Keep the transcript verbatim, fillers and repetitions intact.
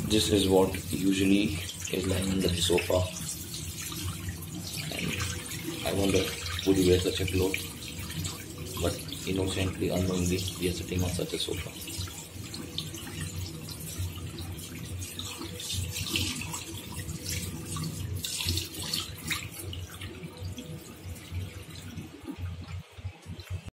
This is what usually is lying under the sofa, and I wonder, would you wear such a clothes? But innocently, unknowingly, we are sitting on such a sofa.